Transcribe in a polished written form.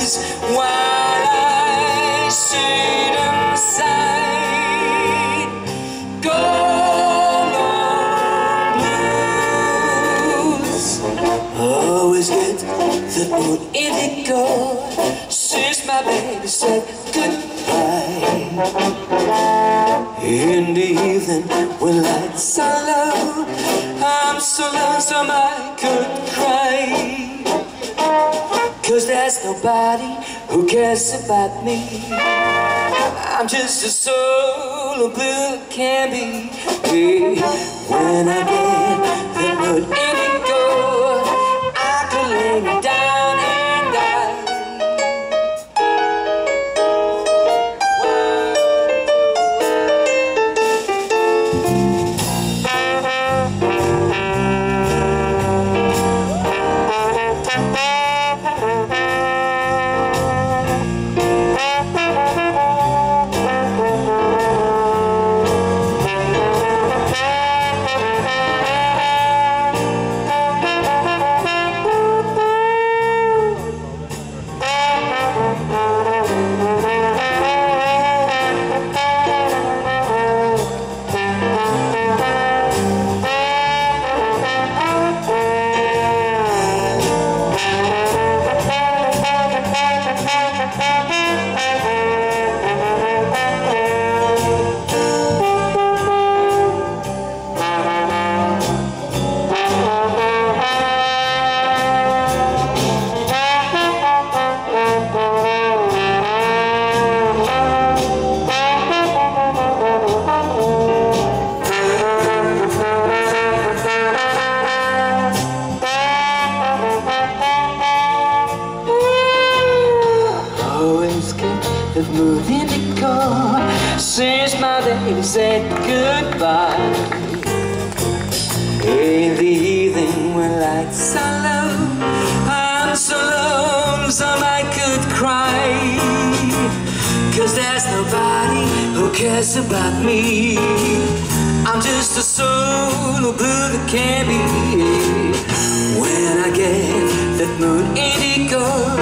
eyes while I sit inside. Go long blues. Always get the mood indigo since my baby said goodbye. In the evening when lights are low, I'm so lonesome I could cry. 'Cause there's nobody who cares about me. I'm just a soul blue can be. When I get the mood indigo, I can lay me down and die. The mood indigo since my baby said goodbye. In the evening when lights are low, I'm so lonesome I could cry. 'Cause there's nobody who cares about me. I'm just a soul blue that can be. When I get that mood indigo,